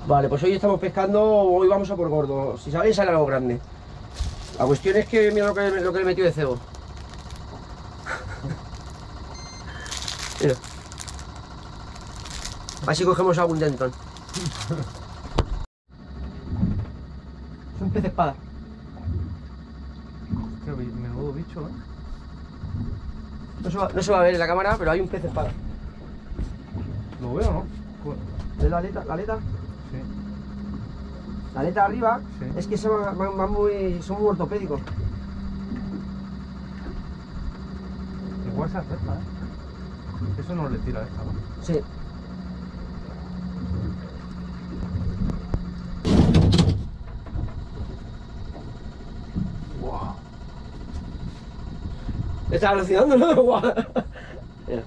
Vale, pues hoy estamos pescando, hoy vamos a por gordo. Si sabéis, sale algo grande. La cuestión es que mira lo que le he metido de cebo. Mira. Así cogemos algún dentón. Es un pez espada. Hostia, menudo bicho, ¿eh? No se va a ver en la cámara, pero hay un pez espada. ¿Lo veo o no? ¿Ves la aleta? ¿La aleta? Sí. La aleta arriba, Sí. es que son muy ortopédicos. Igual se acerca, ¿eh? Eso no le tira a esta, ¿no? Sí. Wow. Estás alucinando, ¿no? Guau. Mira.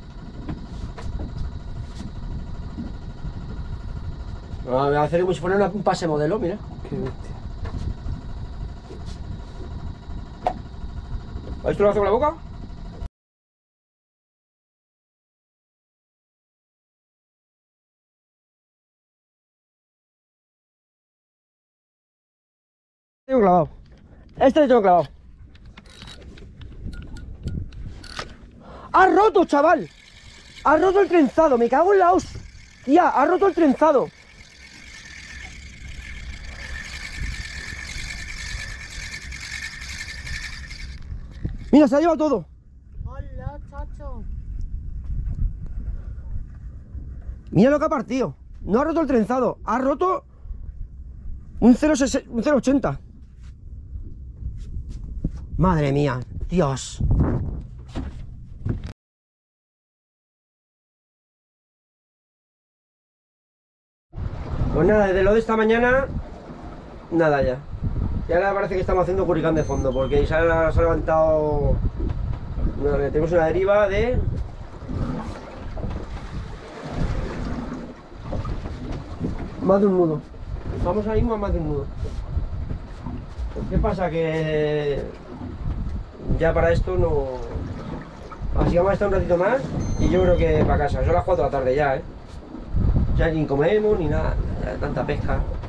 Voy a hacer como si fuera un pase modelo, mira. Qué bestia. ¿Esto lo hace con la boca? Tengo clavado. Este le tengo clavado. ¡Ha roto, chaval! ¡Ha roto el trenzado! ¡Me cago en la hostia! ¡Ha roto el trenzado! Mira, se ha llevado todo. Hola, chacho. Mira lo que ha partido. No ha roto el trenzado, ha roto un 0,80. Madre mía, Dios. Pues nada, desde lo de esta mañana, nada ya. Y ahora parece que estamos haciendo curricán de fondo, porque se ha levantado... Tenemos una deriva de... más de un nudo. Vamos ahora mismo a más de un nudo. ¿Qué pasa? Que ya para esto no... Así que vamos a estar un ratito más y yo creo que para casa. Son las 4 de la tarde ya, ¿eh? Ya ni comemos ni nada, ya tanta pesca.